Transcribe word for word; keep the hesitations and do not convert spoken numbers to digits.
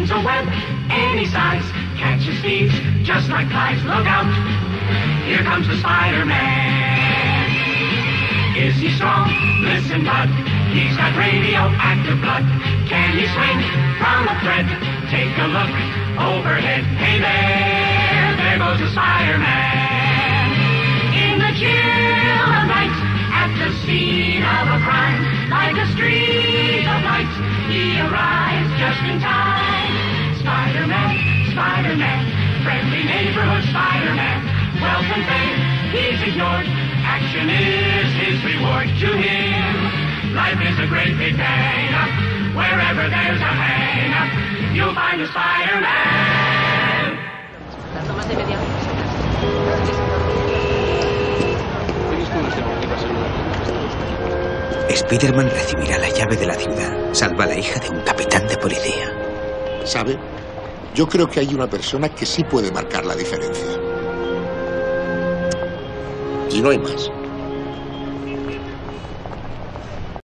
spins a web any size, catches thieves just like flies. Look out, here comes the Spider-Man. Is he strong? Listen, bud, he's got radioactive blood. Can he swing from a thread? Take a look overhead. Hey there, there goes the Spider-Man. In the chill of night, at the scene of a crime, like a streak of light, he arrives just in time. Spider-Man, Spider-Man, friendly neighborhood Spider-Man. Wealth and fame, he's ignored. Action is his reward. To him, life is a great big hang-up. Wherever there's a hang-up, you'll find a Spider-Man. Spider-Man recibirá la llave de la ciudad. Salva a la hija de un capitán de policía. ¿Sabe? Yo creo que hay una persona que sí puede marcar la diferencia. Y no hay más.